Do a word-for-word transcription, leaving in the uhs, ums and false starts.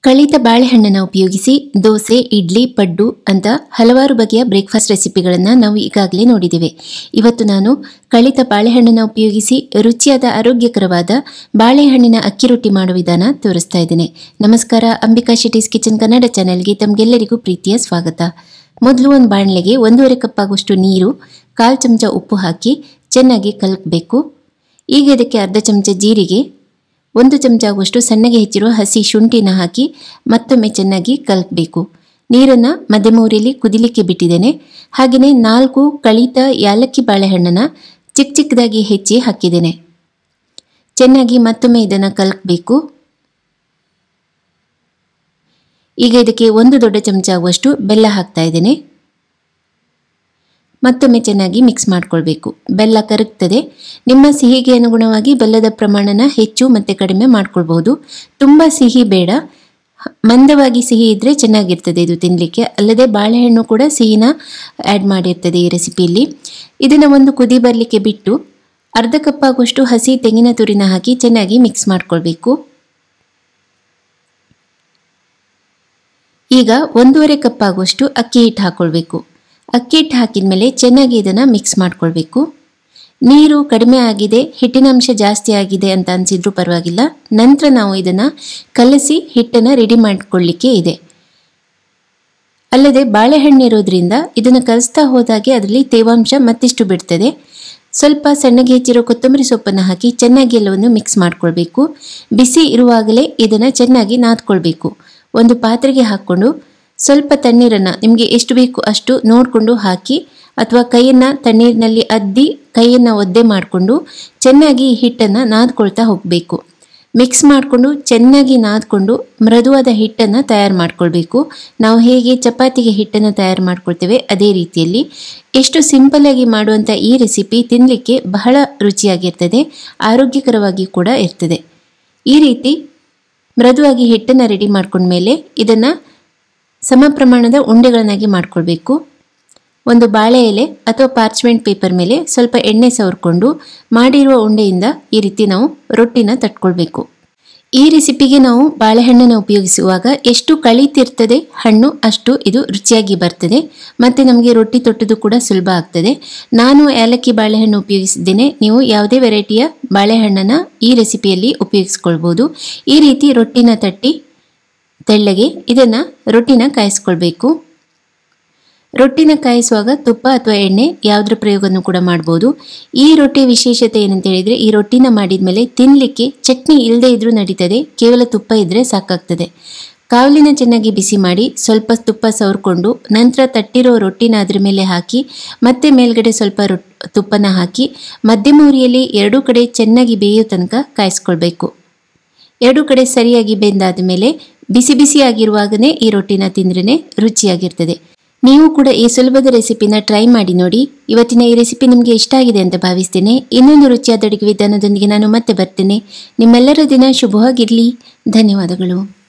ಕಳಿತ ಬಾಳೆಹಣ್ಣನ್ನು ಉಪಯೋಗಿಸಿ ದೋಸೆ, ಇಡ್ಲಿ, ಪಡ್ಡು ಅಂತ ಹಲವಾರು ಬಗೆಯ ಬ್ರೇಕ್ಫಾಸ್ಟ್ ರೆಸಿಪಿಗಳನ್ನು ನಾವು ಈಗಾಗಲೇ ನೋಡಿದ್ದೇವೆ. ಇವತ್ತು ನಾನು ಕಳಿತ ಬಾಳೆಹಣ್ಣನ್ನು ಉಪಯೋಗಿಸಿ ರುಚಿಯಾದ ಆರೋಗ್ಯಕರವಾದ ಬಾಳೆಹಣ್ಣಿನ ಅಕ್ಕಿ ರೊಟ್ಟಿ ಮಾಡುವ ವಿಧಾನ ತೋರಿಸ್ತಾ ಇದ್ದೇನೆ. ನಮಸ್ಕಾರ, ಅಂಬಿಕಾ ಶೆಟ್ಟೀಸ್ ಕಿಚನ್ ಕನ್ನಡ ಚಾನೆಲ್ಗೆ ತಮಗೆಲ್ಲರಿಗೂ ಪ್ರೀತಿಯ ಸ್ವಾಗತ. ಮೊದಲು ಒಂದು ಬಾಣಲೆಗೆ ಒಂದೂವರೆ ಕಪ್ ಆಗುವಷ್ಟು ನೀರು, ಕಾಲು ಚಮಚ ಉಪ್ಪು ಹಾಕಿ ಚೆನ್ನಾಗಿ ಕಲಕಬೇಕು. ಈಗ ಇದಕ್ಕೆ ಅರ್ಧ ಚಮಚ ಜೀರಿಗೆ, ಒಂದು ಚಮಚ ಆಗುವಷ್ಟು ಸಣ್ಣಗೆ ಹೆಚ್ಚಿರುವ ಹಸಿ ಶುಂಠಿನ ಹಾಕಿ ಮತ್ತೊಮ್ಮೆ ಚೆನ್ನಾಗಿ ಕಲಕಬೇಕು. ನೀರನ್ನು ಮಧ್ಯಮ ಉರಿಯಲ್ಲಿ ಕುದಿಲಿಕ್ಕೆ ಬಿಟ್ಟಿದ್ದೇನೆ. ಹಾಗೆಯೇ ನಾಲ್ಕು ಕಳಿತ ಯಾಲಕ್ಕಿ ಬಾಳೆಹಣ್ಣನ್ನು ಚಿಕ್ಕ ಚಿಕ್ಕದಾಗಿ ಹೆಚ್ಚಿ ಹಾಕಿದ್ದೇನೆ. ಚೆನ್ನಾಗಿ ಮತ್ತೊಮ್ಮೆ ಇದನ್ನು ಕಲಕಬೇಕು. ಈಗ ಇದಕ್ಕೆ ಒಂದು ದೊಡ್ಡ ಚಮಚ ಆಗುವಷ್ಟು ಬೆಲ್ಲ ಹಾಕ್ತಾ ಇದ್ದೇನೆ. ಮತ್ತೊಮ್ಮೆ ಚೆನ್ನಾಗಿ ಮಿಕ್ಸ್ ಮಾಡಿಕೊಳ್ಬೇಕು. ಬೆಲ್ಲ ಕರಗ್ತದೆ. ನಿಮ್ಮ ಸಿಹಿಗೆ ಅನುಗುಣವಾಗಿ ಬೆಲ್ಲದ ಪ್ರಮಾಣನ ಹೆಚ್ಚು ಮತ್ತು ಕಡಿಮೆ ಮಾಡ್ಕೊಳ್ಬಹುದು. ತುಂಬ ಸಿಹಿ ಬೇಡ, ಮಂದವಾಗಿ ಸಿಹಿ ಇದ್ದರೆ ಚೆನ್ನಾಗಿರ್ತದೆ ಇದು ತಿನ್ನಲಿಕ್ಕೆ. ಅಲ್ಲದೆ ಬಾಳೆಹಣ್ಣು ಕೂಡ ಸಿಹಿನ ಆ್ಯಡ್ ಮಾಡಿರ್ತದೆ ಈ ರೆಸಿಪಿಯಲ್ಲಿ. ಇದನ್ನು ಒಂದು ಕುದಿ ಬರಲಿಕ್ಕೆ ಬಿಟ್ಟು ಅರ್ಧ ಕಪ್ ಆಗುವಷ್ಟು ಹಸಿ ತೆಂಗಿನ ತುರಿನ ಹಾಕಿ ಚೆನ್ನಾಗಿ ಮಿಕ್ಸ್ ಮಾಡಿಕೊಳ್ಬೇಕು. ಈಗ ಒಂದೂವರೆ ಕಪ್ ಆಗುವಷ್ಟು ಅಕ್ಕಿ ಹಿಟ್ಟು ಹಾಕ್ಕೊಳ್ಬೇಕು. ಅಕ್ಕಿ ಹಿಟ್ಟು ಹಾಕಿದ ಮೇಲೆ ಚೆನ್ನಾಗಿ ಇದನ್ನು ಮಿಕ್ಸ್ ಮಾಡಿಕೊಳ್ಬೇಕು. ನೀರು ಕಡಿಮೆ ಆಗಿದೆ, ಹಿಟ್ಟಿನ ಅಂಶ ಜಾಸ್ತಿ ಆಗಿದೆ ಅಂತ ಅನಿಸಿದ್ರೂ ಪರವಾಗಿಲ್ಲ. ನಂತರ ನಾವು ಇದನ್ನು ಕಲಸಿ ಹಿಟ್ಟನ್ನು ರೆಡಿ ಮಾಡಿಕೊಳ್ಳಿಕ್ಕೆ ಇದೆ. ಅಲ್ಲದೆ ಬಾಳೆಹಣ್ಣು ಇರೋದ್ರಿಂದ ಇದನ್ನು ಕಲಿಸ್ತಾ ಹೋದಾಗೆ ಅದರಲ್ಲಿ ತೇವಾಂಶ ಮತ್ತಿಷ್ಟು ಬಿಡ್ತದೆ. ಸ್ವಲ್ಪ ಸಣ್ಣಗೆ ಹೆಚ್ಚಿರೋ ಕೊತ್ತಂಬರಿ ಸೊಪ್ಪನ್ನು ಹಾಕಿ ಚೆನ್ನಾಗಿ ಎಲ್ಲವನ್ನು ಮಿಕ್ಸ್ ಮಾಡಿಕೊಳ್ಬೇಕು. ಬಿಸಿ ಇರುವಾಗಲೇ ಇದನ್ನು ಚೆನ್ನಾಗಿ ನಾದ್ಕೊಳ್ಬೇಕು. ಒಂದು ಪಾತ್ರೆಗೆ ಹಾಕ್ಕೊಂಡು ಸ್ವಲ್ಪ ತಣ್ಣೀರನ್ನು ನಿಮಗೆ ಎಷ್ಟು ಬೇಕು ಅಷ್ಟು ನೋಡಿಕೊಂಡು ಹಾಕಿ, ಅಥವಾ ಕೈಯನ್ನು ತಣ್ಣೀರಿನಲ್ಲಿ ಅದ್ದಿ ಕೈಯನ್ನು ಒದ್ದೆ ಮಾಡಿಕೊಂಡು ಚೆನ್ನಾಗಿ ಹಿಟ್ಟನ್ನು ನಾದ್ಕೊಳ್ತಾ ಹೋಗಬೇಕು. ಮಿಕ್ಸ್ ಮಾಡಿಕೊಂಡು ಚೆನ್ನಾಗಿ ನಾದ್ಕೊಂಡು ಮೃದುವಾದ ಹಿಟ್ಟನ್ನು ತಯಾರು ಮಾಡಿಕೊಳ್ಬೇಕು. ನಾವು ಹೇಗೆ ಚಪಾತಿಗೆ ಹಿಟ್ಟನ್ನು ತಯಾರು ಮಾಡ್ಕೊಳ್ತೇವೆ ಅದೇ ರೀತಿಯಲ್ಲಿ. ಎಷ್ಟು ಸಿಂಪಲ್ಲಾಗಿ ಮಾಡುವಂಥ ಈ ರೆಸಿಪಿ ತಿನ್ನಲಿಕ್ಕೆ ಬಹಳ ರುಚಿಯಾಗಿರ್ತದೆ, ಆರೋಗ್ಯಕರವಾಗಿ ಕೂಡ ಇರ್ತದೆ. ಈ ರೀತಿ ಮೃದುವಾಗಿ ಹಿಟ್ಟನ್ನು ರೆಡಿ ಮಾಡ್ಕೊಂಡ್ಮೇಲೆ ಇದನ್ನು ಸಮ ಪ್ರಮಾಣದ ಉಂಡೆಗಳನ್ನಾಗಿ ಮಾಡಿಕೊಳ್ಬೇಕು. ಒಂದು ಬಾಳೆ ಎಲೆ ಅಥವಾ ಪಾರ್ಚ್ಮೆಂಟ್ ಪೇಪರ್ ಮೇಲೆ ಸ್ವಲ್ಪ ಎಣ್ಣೆ ಸವರ್ಕೊಂಡು ಮಾಡಿರುವ ಉಂಡೆಯಿಂದ ಈ ರೀತಿ ನಾವು ರೊಟ್ಟಿನ ತಟ್ಕೊಳ್ಬೇಕು. ಈ ರೆಸಿಪಿಗೆ ನಾವು ಬಾಳೆಹಣ್ಣನ್ನು ಉಪಯೋಗಿಸುವಾಗ ಎಷ್ಟು ಕಳಿತಿರ್ತದೆ ಹಣ್ಣು ಅಷ್ಟು ಇದು ರುಚಿಯಾಗಿ ಬರ್ತದೆ ಮತ್ತು ನಮಗೆ ರೊಟ್ಟಿ ತೊಟ್ಟದು ಕೂಡ ಸುಲಭ ಆಗ್ತದೆ. ನಾನು ಏಲಕ್ಕಿ ಬಾಳೆಹಣ್ಣು ಉಪಯೋಗಿಸಿದ್ದೇನೆ. ನೀವು ಯಾವುದೇ ವೆರೈಟಿಯ ಬಾಳೆಹಣ್ಣನ್ನು ಈ ರೆಸಿಪಿಯಲ್ಲಿ ಉಪಯೋಗಿಸ್ಕೊಳ್ಬೋದು. ಈ ರೀತಿ ರೊಟ್ಟಿನ ತಟ್ಟಿ ತೆಳ್ಳಗೆ ಇದನ್ನು ರೊಟ್ಟಿನ ಕಾಯಿಸ್ಕೊಳ್ಬೇಕು. ರೊಟ್ಟಿನ ಕಾಯಿಸುವಾಗ ತುಪ್ಪ ಅಥವಾ ಎಣ್ಣೆ ಯಾವುದ್ರ ಪ್ರಯೋಗನೂ ಕೂಡ ಮಾಡ್ಬೋದು. ಈ ರೊಟ್ಟಿಯ ವಿಶೇಷತೆ ಏನಂತ ಹೇಳಿದರೆ, ಈ ರೊಟ್ಟಿನ ಮಾಡಿದ ಮೇಲೆ ತಿನ್ನಲಿಕ್ಕೆ ಚಟ್ನಿ ಇಲ್ಲದೆ ಇದ್ರೂ ನಡೀತದೆ, ಕೇವಲ ತುಪ್ಪ ಇದ್ದರೆ ಸಾಕಾಗ್ತದೆ. ಕಾವಲಿನ ಚೆನ್ನಾಗಿ ಬಿಸಿ ಮಾಡಿ ಸ್ವಲ್ಪ ತುಪ್ಪ ಸವರ್ಕೊಂಡು ನಂತರ ತಟ್ಟಿರೋ ರೊಟ್ಟಿನ ಅದ್ರ ಮೇಲೆ ಹಾಕಿ ಮತ್ತೆ ಮೇಲ್ಗಡೆ ಸ್ವಲ್ಪ ರೊ ತುಪ್ಪನ ಹಾಕಿ ಮಧ್ಯಮ ಉರಿಯಲ್ಲಿ ಎರಡೂ ಕಡೆ ಚೆನ್ನಾಗಿ ಬೇಯೋ ತನಕ ಕಾಯಿಸ್ಕೊಳ್ಬೇಕು. ಎರಡೂ ಕಡೆ ಸರಿಯಾಗಿ ಬೆಂದಾದ ಮೇಲೆ ಬಿಸಿ ಬಿಸಿಯಾಗಿರುವಾಗಲೇ ಈ ರೊಟ್ಟಿನ ತಿಂದ್ರೇ ರುಚಿಯಾಗಿರ್ತದೆ. ನೀವು ಕೂಡ ಈ ಸುಲಭದ ರೆಸಿಪಿನ ಟ್ರೈ ಮಾಡಿ ನೋಡಿ. ಇವತ್ತಿನ ಈ ರೆಸಿಪಿ ನಿಮಗೆ ಇಷ್ಟ ಆಗಿದೆ ಅಂತ ಭಾವಿಸ್ತೇನೆ. ಇನ್ನೊಂದು ರುಚಿಯಾದ ಅಡುಗೆ ವಿಧಾನದೊಂದಿಗೆ ನಾನು ಮತ್ತೆ ಬರ್ತೇನೆ. ನಿಮ್ಮೆಲ್ಲರ ದಿನ ಶುಭವಾಗಿರಲಿ. ಧನ್ಯವಾದಗಳು.